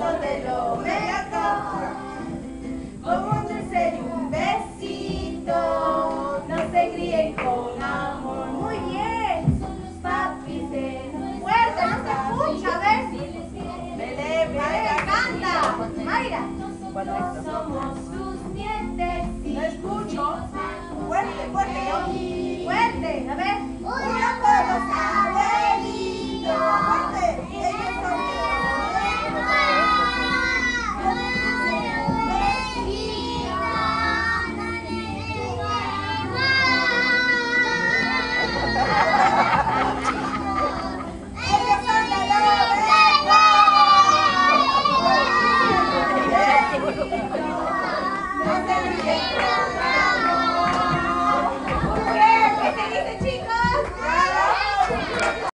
lo mejor. Como un dulce y un besito, no se críen con amor. Muy bien. Papi se fuerte, no se escucha, ¿ves? Belén, canta. Mayra.